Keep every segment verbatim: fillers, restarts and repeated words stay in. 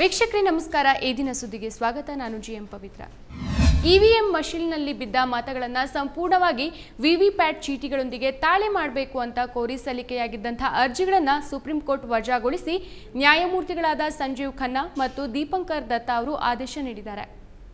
ವೀಕ್ಷಕರೇ ನಮಸ್ಕಾರ. ಈ ದಿನ ಸುದ್ದಿಗೆ ಸ್ವಾಗತ. ನಾನು ಜಿಎಂ ಪವಿತ್ರ. ಇವಿಎಂ ಮಷೀನ್ನಲ್ಲಿ ಬಿದ್ದ ಮತಗಳನ್ನು ಸಂಪೂರ್ಣವಾಗಿ ವಿವಿಪ್ಯಾಟ್ ಚೀಟಿಗಳೊಂದಿಗೆ ತಾಳೆ ಮಾಡಬೇಕು ಅಂತ ಕೋರಿ ಸಲ್ಲಿಕೆಯಾಗಿದ್ದಂತಹ ಅರ್ಜಿಗಳನ್ನು ಸುಪ್ರೀಂ ಕೋರ್ಟ್ ವಜಾಗೊಳಿಸಿ ನ್ಯಾಯಮೂರ್ತಿಗಳಾದ ಸಂಜೀವ್ ಖನ್ನಾ ಮತ್ತು ದೀಪಂಕರ್ ದತ್ತಾ ಅವರು ಆದೇಶ ನೀಡಿದ್ದಾರೆ.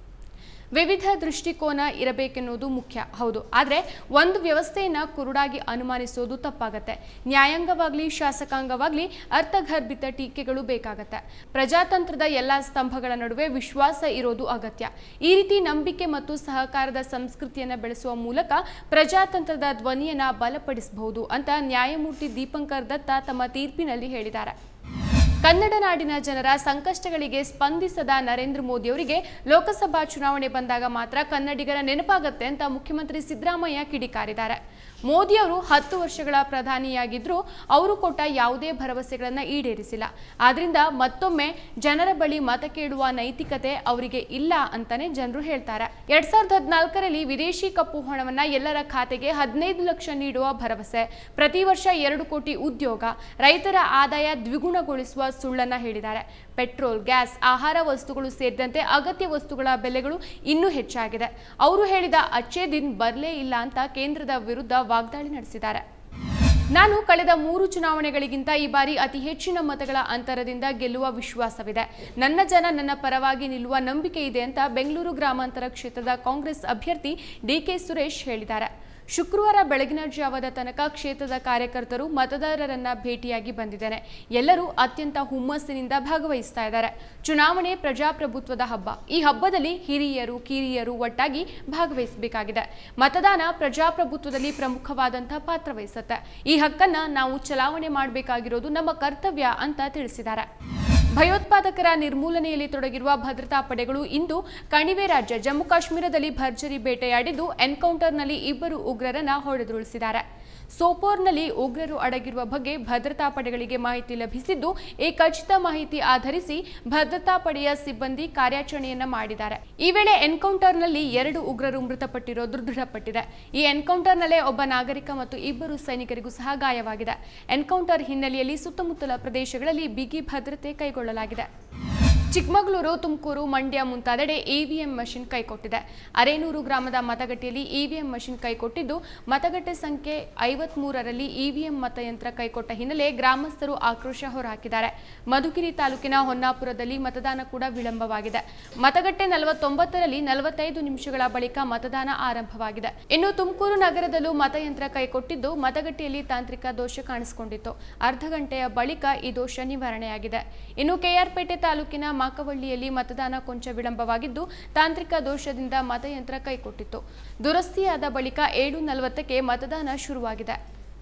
ವಿವಿಧ ದೃಷ್ಟಿಕೋನ ಇರಬೇಕೆನ್ನುವುದು ಮುಖ್ಯ, ಹೌದು. ಆದರೆ ಒಂದು ವ್ಯವಸ್ಥೆಯನ್ನು ಕುರುಡಾಗಿ ಅನುಮಾನಿಸೋದು ತಪ್ಪಾಗತ್ತೆ. ನ್ಯಾಯಾಂಗವಾಗಲಿ ಶಾಸಕಾಂಗವಾಗಲಿ ಅರ್ಥಗರ್ಭಿತ ಟೀಕೆಗಳು ಬೇಕಾಗತ್ತೆ. ಪ್ರಜಾತಂತ್ರದ ಎಲ್ಲ ಸ್ತಂಭಗಳ ನಡುವೆ ವಿಶ್ವಾಸ ಇರೋದು ಅಗತ್ಯ. ಈ ರೀತಿ ನಂಬಿಕೆ ಮತ್ತು ಸಹಕಾರದ ಸಂಸ್ಕೃತಿಯನ್ನು ಬೆಳೆಸುವ ಮೂಲಕ ಪ್ರಜಾತಂತ್ರದ ಧ್ವನಿಯನ್ನು ಬಲಪಡಿಸಬಹುದು ಅಂತ ನ್ಯಾಯಮೂರ್ತಿ ದೀಪಂಕರ್ ದತ್ತಾ ತಮ್ಮ ತೀರ್ಪಿನಲ್ಲಿ ಹೇಳಿದ್ದಾರೆ. ಕನ್ನಡ ನಾಡಿನ ಜನರ ಸಂಕಷ್ಟಗಳಿಗೆ ಸ್ಪಂದಿಸದ ನರೇಂದ್ರ ಮೋದಿ ಅವರಿಗೆ ಲೋಕಸಭಾ ಚುನಾವಣೆ ಬಂದಾಗ ಮಾತ್ರ ಕನ್ನಡಿಗರ ನೆನಪಾಗತ್ತೆ ಅಂತ ಮುಖ್ಯಮಂತ್ರಿ ಸಿದ್ದರಾಮಯ್ಯ ಕಿಡಿಕಾರಿದ್ದಾರೆ. ಮೋದಿ ಅವರು ಹತ್ತು ವರ್ಷಗಳ ಪ್ರಧಾನಿಯಾಗಿದ್ದರೂ ಅವರು ಕೊಟ್ಟ ಯಾವುದೇ ಭರವಸೆಗಳನ್ನು ಈಡೇರಿಸಿಲ್ಲ. ಆದ್ರಿಂದ ಮತ್ತೊಮ್ಮೆ ಜನರ ಬಳಿ ಮತ ಕೇಳುವ ನೈತಿಕತೆ ಅವರಿಗೆ ಇಲ್ಲ ಅಂತಾನೆ ಜನರು ಹೇಳ್ತಾರೆ. ಎರಡ್ ಸಾವಿರದ ಹದಿನಾಲ್ಕರಲ್ಲಿ ವಿದೇಶಿ ಕಪ್ಪು ಹಣವನ್ನ ಎಲ್ಲರ ಖಾತೆಗೆ ಹದಿನೈದು ಲಕ್ಷ ನೀಡುವ ಭರವಸೆ, ಪ್ರತಿ ವರ್ಷ ಎರಡು ಕೋಟಿ ಉದ್ಯೋಗ, ರೈತರ ಆದಾಯ ದ್ವಿಗುಣಗೊಳಿಸುವ ಸುಳ್ಳನ್ನ ಹೇಳಿದ್ದಾರೆ. ಪೆಟ್ರೋಲ್, ಗ್ಯಾಸ್, ಆಹಾರ ವಸ್ತುಗಳು ಸೇರಿದಂತೆ ಅಗತ್ಯ ವಸ್ತುಗಳ ಬೆಲೆಗಳು ಇನ್ನೂ ಹೆಚ್ಚಾಗಿದೆ. ಅವರು ಹೇಳಿದ ಅಚ್ಚೇ ದಿನ್ ಬರಲೇ ಇಲ್ಲ ಅಂತ ಕೇಂದ್ರದ ವಿರುದ್ಧ ವಾಗ್ದಾಳಿ ನಡೆಸಿದ್ದಾರೆ. ನಾನು ಕಳೆದ ಮೂರು ಚುನಾವಣೆಗಳಿಗಿಂತ ಈ ಬಾರಿ ಅತಿ ಹೆಚ್ಚಿನ ಮತಗಳ ಅಂತರದಿಂದ ಗೆಲ್ಲುವ ವಿಶ್ವಾಸವಿದೆ. ನನ್ನ ಜನ ನನ್ನ ಪರವಾಗಿ ನಿಲ್ಲುವ ನಂಬಿಕೆ ಇದೆ ಅಂತ ಬೆಂಗಳೂರು ಗ್ರಾಮಾಂತರ ಕ್ಷೇತ್ರದ ಕಾಂಗ್ರೆಸ್ ಅಭ್ಯರ್ಥಿ ಡಿಕೆ ಸುರೇಶ್ ಹೇಳಿದ್ದಾರೆ. ಶುಕ್ರವಾರ ಬೆಳಗಿನ ಜಾವದ ತನಕ ಕ್ಷೇತ್ರದ ಕಾರ್ಯಕರ್ತರು ಮತದಾರರನ್ನ ಭೇಟಿಯಾಗಿ ಬಂದಿದ್ದೇನೆ. ಎಲ್ಲರೂ ಅತ್ಯಂತ ಹುಮ್ಮಸ್ಸಿನಿಂದ ಭಾಗವಹಿಸ್ತಾ ಇದ್ದಾರೆ. ಚುನಾವಣೆ ಪ್ರಜಾಪ್ರಭುತ್ವದ ಹಬ್ಬ. ಈ ಹಬ್ಬದಲ್ಲಿ ಹಿರಿಯರು ಕಿರಿಯರು ಒಟ್ಟಾಗಿ ಭಾಗವಹಿಸಬೇಕಾಗಿದೆ. ಮತದಾನ ಪ್ರಜಾಪ್ರಭುತ್ವದಲ್ಲಿ ಪ್ರಮುಖವಾದಂತಹ ಪಾತ್ರ ವಹಿಸುತ್ತೆ. ಈ ಹಕ್ಕನ್ನ ನಾವು ಚಲಾವಣೆ ಮಾಡಬೇಕಾಗಿರೋದು ನಮ್ಮ ಕರ್ತವ್ಯ ಅಂತ ತಿಳಿಸಿದ್ದಾರೆ. ಭಯೋತ್ಪಾದಕರ ನಿರ್ಮೂಲನೆಯಲ್ಲಿ ತೊಡಗಿರುವ ಭದ್ರತಾ ಪಡೆಗಳು ಇಂದು ಕಣಿವೆ ರಾಜ್ಯ ಜಮ್ಮು ಕಾಶ್ಮೀರದಲ್ಲಿ ಭರ್ಜರಿ ಬೇಟೆಯಾಡಿದ್ದು ಎನ್ಕೌಂಟರ್ನಲ್ಲಿ ಇಬ್ಬರು ಉಗ್ರರನ್ನ ಹೊಡೆದುರುಳಿಸಿದ್ದಾರೆ. ಸೋಪೋರ್ನಲ್ಲಿ ಉಗ್ರರು ಅಡಗಿರುವ ಬಗ್ಗೆ ಭದ್ರತಾ ಪಡೆಗಳಿಗೆ ಮಾಹಿತಿ ಲಭಿಸಿದ್ದು, ಈ ಖಚಿತ ಮಾಹಿತಿ ಆಧರಿಸಿ ಭದ್ರತಾ ಪಡೆಯ ಸಿಬ್ಬಂದಿ ಕಾರ್ಯಾಚರಣೆಯನ್ನ ಮಾಡಿದ್ದಾರೆ. ಈ ವೇಳೆ ಎನ್ಕೌಂಟರ್ನಲ್ಲಿ ಎರಡು ಉಗ್ರರು ಮೃತಪಟ್ಟಿರೋದು ದೃಢಪಟ್ಟಿದೆ. ಈ ಎನ್ಕೌಂಟರ್ನಲ್ಲೇ ಒಬ್ಬ ನಾಗರಿಕ ಮತ್ತು ಇಬ್ಬರು ಸೈನಿಕರಿಗೂ ಸಹ ಗಾಯವಾಗಿದೆ. ಎನ್ಕೌಂಟರ್ ಹಿನ್ನೆಲೆಯಲ್ಲಿ ಸುತ್ತಮುತ್ತಲ ಪ್ರದೇಶಗಳಲ್ಲಿ ಬಿಗಿ ಭದ್ರತೆ ಕೈಗೊಳ್ಳಲಾಗಿದೆ. ಚಿಕ್ಕಮಗಳೂರು, ತುಮಕೂರು, ಮಂಡ್ಯ ಮುಂತಾದೆಡೆ ಇವಿಎಂ ಮಷಿನ್ ಕೈಕೊಟ್ಟಿದೆ. ಅರೇನೂರು ಗ್ರಾಮದ ಮತಗಟ್ಟೆಯಲ್ಲಿ ಇವಿಎಂ ಮಷಿನ್ ಕೈಕೊಟ್ಟಿದ್ದು, ಮತಗಟ್ಟೆ ಸಂಖ್ಯೆ ಐವತ್ಮೂರರಲ್ಲಿ ಇವಿಎಂ ಮತಯಂತ್ರ ಕೈಕೊಟ್ಟ ಹಿನ್ನೆಲೆ ಗ್ರಾಮಸ್ಥರು ಆಕ್ರೋಶ ಹೊರಹಾಕಿದ್ದಾರೆ. ಮಧುಗಿರಿ ತಾಲೂಕಿನ ಹೊನ್ನಾಪುರದಲ್ಲಿ ಮತದಾನ ಕೂಡ ವಿಳಂಬವಾಗಿದೆ. ಮತಗಟ್ಟೆ ನಲವತ್ತೊಂಬತ್ತರಲ್ಲಿ ನಲವತ್ತೈದು ನಿಮಿಷಗಳ ಬಳಿಕ ಮತದಾನ ಆರಂಭವಾಗಿದೆ. ಇನ್ನು ತುಮಕೂರು ನಗರದಲ್ಲೂ ಮತಯಂತ್ರ ಕೈಕೊಟ್ಟಿದ್ದು, ಮತಗಟ್ಟೆಯಲ್ಲಿ ತಾಂತ್ರಿಕ ದೋಷ ಕಾಣಿಸಿಕೊಂಡಿತ್ತು. ಅರ್ಧ ಗಂಟೆಯ ಬಳಿಕ ಈ ದೋಷ ನಿವಾರಣೆಯಾಗಿದೆ. ಇನ್ನು ಕೆಆರ್ಪೇಟೆ ತಾಲೂಕಿನ ಮಾಕವಳ್ಳಿಯಲ್ಲಿ ಮತದಾನ ಕೊಂಚ ವಿಳಂಬವಾಗಿದ್ದು, ತಾಂತ್ರಿಕ ದೋಷದಿಂದ ಮತಯಂತ್ರ ಕೈಕೊಟ್ಟಿತ್ತು. ದುರಸ್ತಿಯಾದ ಬಳಿಕ ಏಳು ನಲವತ್ತಕ್ಕೆ ಮತದಾನ ಶುರುವಾಗಿದೆ.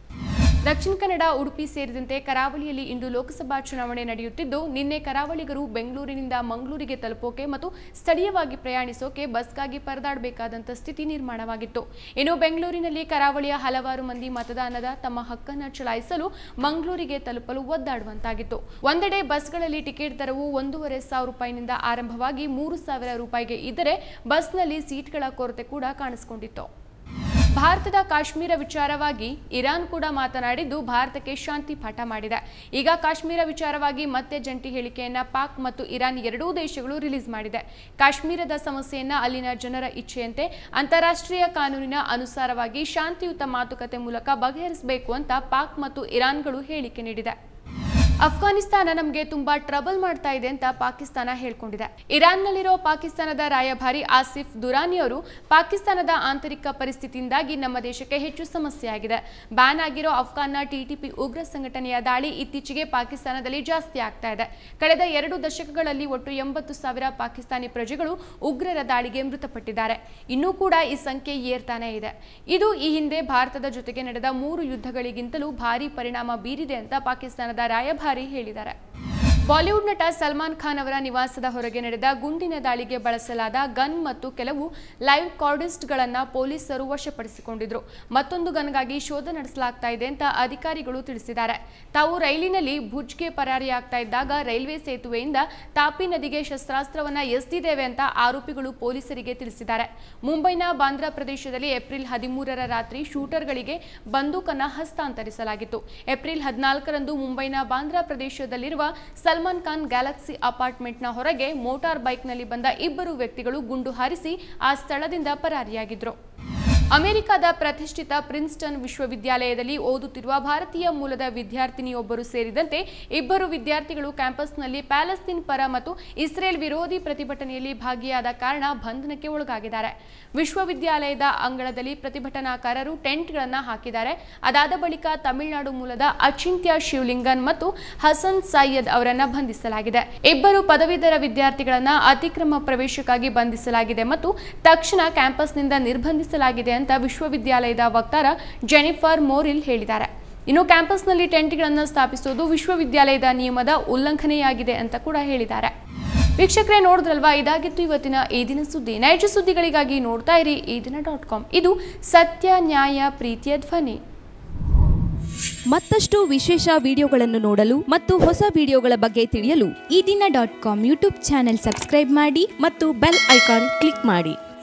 ದಕ್ಷಿಣ ಕನ್ನಡ, ಉಡುಪಿ ಸೇರಿದಂತೆ ಕರಾವಳಿಯಲ್ಲಿ ಇಂದು ಲೋಕಸಭಾ ಚುನಾವಣೆ ನಡೆಯುತ್ತಿದ್ದು, ನಿನ್ನೆ ಕರಾವಳಿಗರು ಬೆಂಗಳೂರಿನಿಂದ ಮಂಗಳೂರಿಗೆ ತಲುಪೋಕೆ ಮತ್ತು ಸ್ಥಳೀಯವಾಗಿ ಪ್ರಯಾಣಿಸೋಕೆ ಬಸ್ಗಾಗಿ ಪರದಾಡಬೇಕಾದಂಥ ಸ್ಥಿತಿ ನಿರ್ಮಾಣವಾಗಿತ್ತು. ಇನ್ನು ಬೆಂಗಳೂರಿನಲ್ಲಿ ಕರಾವಳಿಯ ಹಲವಾರು ಮಂದಿ ಮತದಾನದ ತಮ್ಮ ಹಕ್ಕನ್ನು ಚಲಾಯಿಸಲು ಮಂಗಳೂರಿಗೆ ತಲುಪಲು ಒದ್ದಾಡುವಂತಾಗಿತ್ತು. ಒಂದೆಡೆ ಬಸ್ಗಳಲ್ಲಿ ಟಿಕೆಟ್ ದರವು ಒಂದೂವರೆ ಸಾವಿರ ರೂಪಾಯಿನಿಂದ ಆರಂಭವಾಗಿ ಮೂರು ಸಾವಿರ ರೂಪಾಯಿಗೆ ಇದ್ದರೆ ಬಸ್ನಲ್ಲಿ ಸೀಟ್ಗಳ ಕೊರತೆ ಕೂಡ ಕಾಣಿಸಿಕೊಂಡಿತ್ತು. ಭಾರತದ ಕಾಶ್ಮೀರ ವಿಚಾರವಾಗಿ ಇರಾನ್ ಕೂಡ ಮಾತನಾಡಿದ್ದು, ಭಾರತಕ್ಕೆ ಶಾಂತಿ ಪಾಠ ಮಾಡಿದೆ. ಈಗ ಕಾಶ್ಮೀರ ವಿಚಾರವಾಗಿ ಮತ್ತೆ ಜಂಟಿ ಹೇಳಿಕೆಯನ್ನ ಪಾಕ್ ಮತ್ತು ಇರಾನ್ ಎರಡೂ ದೇಶಗಳು ರಿಲೀಸ್ ಮಾಡಿದೆ. ಕಾಶ್ಮೀರದ ಸಮಸ್ಯೆಯನ್ನ ಅಲ್ಲಿನ ಜನರ ಇಚ್ಛೆಯಂತೆ ಅಂತಾರಾಷ್ಟ್ರೀಯ ಕಾನೂನಿನ ಅನುಸಾರವಾಗಿ ಶಾಂತಿಯುತ ಮಾತುಕತೆ ಮೂಲಕ ಬಗೆಹರಿಸಬೇಕು ಅಂತ ಪಾಕ್ ಮತ್ತು ಇರಾನ್ಗಳು ಹೇಳಿಕೆ ನೀಡಿದೆ. ಅಫ್ಘಾನಿಸ್ತಾನ ನಮಗೆ ತುಂಬಾ ಟ್ರಬಲ್ ಮಾಡ್ತಾ ಇದೆ ಅಂತ ಪಾಕಿಸ್ತಾನ ಹೇಳ್ಕೊಂಡಿದೆ. ಇರಾನ್ನಲ್ಲಿರೋ ಪಾಕಿಸ್ತಾನದ ರಾಯಭಾರಿ ಆಸಿಫ್ ದುರಾನಿ ಅವರು ಪಾಕಿಸ್ತಾನದ ಆಂತರಿಕ ಪರಿಸ್ಥಿತಿಯಿಂದಾಗಿ ನಮ್ಮ ದೇಶಕ್ಕೆ ಹೆಚ್ಚು ಸಮಸ್ಯೆಯಾಗಿದೆ. ಬ್ಯಾನ್ ಆಗಿರೋ ಅಫ್ಘಾನ್ನ ಟಿಟಿಪಿ ಉಗ್ರ ಸಂಘಟನೆಯ ದಾಳಿ ಇತ್ತೀಚೆಗೆ ಪಾಕಿಸ್ತಾನದಲ್ಲಿ ಜಾಸ್ತಿ ಆಗ್ತಾ ಇದೆ. ಕಳೆದ ಎರಡು ದಶಕಗಳಲ್ಲಿ ಒಟ್ಟು ಎಂಬತ್ತು ಸಾವಿರ ಪಾಕಿಸ್ತಾನಿ ಪ್ರಜೆಗಳು ಉಗ್ರರ ದಾಳಿಗೆ ಮೃತಪಟ್ಟಿದ್ದಾರೆ. ಇನ್ನೂ ಕೂಡ ಈ ಸಂಖ್ಯೆ ಏರ್ತಾನೆ ಇದೆ. ಇದು ಈ ಹಿಂದೆ ಭಾರತದ ಜೊತೆಗೆ ನಡೆದ ಮೂರು ಯುದ್ಧಗಳಿಗಿಂತಲೂ ಭಾರಿ ಪರಿಣಾಮ ಬೀರಿದೆ ಅಂತ ಪಾಕಿಸ್ತಾನದ ರಾಯಭಾರಿ ಹೇಳಿದ್ದಾರೆ. ಬಾಲಿವುಡ್ ನಟ ಸಲ್ಮಾನ್ ಖಾನ್ ಅವರ ನಿವಾಸದ ಹೊರಗೆ ನಡೆದ ಗುಂಡಿನ ದಾಳಿಗೆ ಬಳಸಲಾದ ಗನ್ ಮತ್ತು ಕೆಲವು ಲೈವ್ ಕಾರ್ಡಿಸ್ಟ್ಗಳನ್ನು ಪೊಲೀಸರು ವಶಪಡಿಸಿಕೊಂಡಿದ್ರು. ಮತ್ತೊಂದು ಗನ್ಗಾಗಿ ಶೋಧ ನಡೆಸಲಾಗ್ತಾ ಇದೆ ಅಂತ ಅಧಿಕಾರಿಗಳು ತಿಳಿಸಿದ್ದಾರೆ. ತಾವು ರೈಲಿನಲ್ಲಿ ಭುಜ್ಗೆ ಪರಾರಿಯಾಗ್ತಾ ಇದ್ದಾಗ ರೈಲ್ವೆ ಸೇತುವೆಯಿಂದ ತಾಪಿ ನದಿಗೆ ಶಸ್ತ್ರಾಸ್ತ್ರವನ್ನ ಎಸೆದಿದ್ದೇವೆ ಅಂತ ಆರೋಪಿಗಳು ಪೊಲೀಸರಿಗೆ ತಿಳಿಸಿದ್ದಾರೆ. ಮುಂಬೈನ ಬಾಂದ್ರಾ ಪ್ರದೇಶದಲ್ಲಿ ಏಪ್ರಿಲ್ ಹದಿಮೂರರ ರಾತ್ರಿ ಶೂಟರ್ಗಳಿಗೆ ಬಂದೂಕನ್ನ ಹಸ್ತಾಂತರಿಸಲಾಗಿತ್ತು. ಏಪ್ರಿಲ್ ಹದಿನಾಲ್ಕರಂದು ಮುಂಬೈನ ಬಾಂದ್ರಾ ಪ್ರದೇಶದಲ್ಲಿರುವ ಸಲ್ಮಾನ್ ಖಾನ್ ಗ್ಯಾಲಕ್ಸಿ ಅಪಾರ್ಟ್ಮೆಂಟ್ನ ಹೊರಗೆ ಮೋಟಾರ್ ಬೈಕ್ನಲ್ಲಿ ಬಂದ ಇಬ್ಬರು ವ್ಯಕ್ತಿಗಳು ಗುಂಡು ಹಾರಿಸಿ ಆ ಸ್ಥಳದಿಂದ ಪರಾರಿಯಾಗಿದ್ರು. ಅಮೆರಿಕದ ಪ್ರತಿಷ್ಠಿತ ಪ್ರಿನ್ಸ್ಟನ್ ವಿಶ್ವವಿದ್ಯಾಲಯದಲ್ಲಿ ಓದುತ್ತಿರುವ ಭಾರತೀಯ ಮೂಲದ ವಿದ್ಯಾರ್ಥಿನಿಯೊಬ್ಬರು ಸೇರಿದಂತೆ ಇಬ್ಬರು ವಿದ್ಯಾರ್ಥಿಗಳು ಕ್ಯಾಂಪಸ್ನಲ್ಲಿ ಪ್ಯಾಲೆಸ್ತೀನ್ ಪರ ಮತ್ತು ಇಸ್ರೇಲ್ ವಿರೋಧಿ ಪ್ರತಿಭಟನೆಯಲ್ಲಿ ಭಾಗಿಯಾದ ಕಾರಣ ಬಂಧನಕ್ಕೆ ಒಳಗಾಗಿದ್ದಾರೆ. ವಿಶ್ವವಿದ್ಯಾಲಯದ ಅಂಗಳದಲ್ಲಿ ಪ್ರತಿಭಟನಾಕಾರರು ಟೆಂಟ್ಗಳನ್ನು ಹಾಕಿದ್ದಾರೆ. ಅದಾದ ಬಳಿಕ ತಮಿಳುನಾಡು ಮೂಲದ ಅಚಿಂತ್ಯ ಶಿವಲಿಂಗನ್ ಮತ್ತು ಹಸನ್ ಸೈಯದ್ ಅವರನ್ನು ಬಂಧಿಸಲಾಗಿದೆ. ಇಬ್ಬರು ಪದವೀಧರ ವಿದ್ಯಾರ್ಥಿಗಳನ್ನು ಅತಿಕ್ರಮ ಪ್ರವೇಶಕ್ಕಾಗಿ ಬಂಧಿಸಲಾಗಿದೆ ಮತ್ತು ತಕ್ಷಣ ಕ್ಯಾಂಪಸ್ನಿಂದ ನಿರ್ಬಂಧಿಸಲಾಗಿದೆ ಅಂತ ವಿಶ್ವವಿದ್ಯಾಲಯದ ವಕ್ತಾರ ಜೆನಿಫರ್ ಮೋರಿಲ್ ಹೇಳಿದ್ದಾರೆ. ಇನ್ನು ಕ್ಯಾಂಪಸ್ನಲ್ಲಿ ಟೆಂಟ್ಗಳನ್ನು ಸ್ಥಾಪಿಸುವುದು ವಿಶ್ವವಿದ್ಯಾಲಯದ ನಿಯಮದ ಉಲ್ಲಂಘನೆಯಾಗಿದೆ ಅಂತ ಕೂಡ ಹೇಳಿದ್ದಾರೆ. ವೀಕ್ಷಕರೇ, ನೋಡಿದ್ರಲ್ವಾ, ಇದಾಗಿತ್ತು ಇವತ್ತಿನ ಈ ದಿನ ಸುದ್ದಿ. ನೈಜ ಸುದ್ದಿಗಳಿಗಾಗಿ ನೋಡ್ತಾ ಇರಿ ಈ ದಿನ ಡಾಟ್ ಕಾಮ್. ಇದು ಸತ್ಯ, ನ್ಯಾಯ, ಪ್ರೀತಿಯ ಧ್ವನಿ. ಮತ್ತಷ್ಟು ವಿಶೇಷ ವಿಡಿಯೋಗಳನ್ನು ನೋಡಲು ಮತ್ತು ಹೊಸ ವಿಡಿಯೋಗಳ ಬಗ್ಗೆ ತಿಳಿಯಲು ಈ ದಿನ dot com YouTube channel subscribe ಮಾಡಿ ಮತ್ತು ಬೆಲ್ ಐಕಾನ್ ಕ್ಲಿಕ್ ಮಾಡಿ.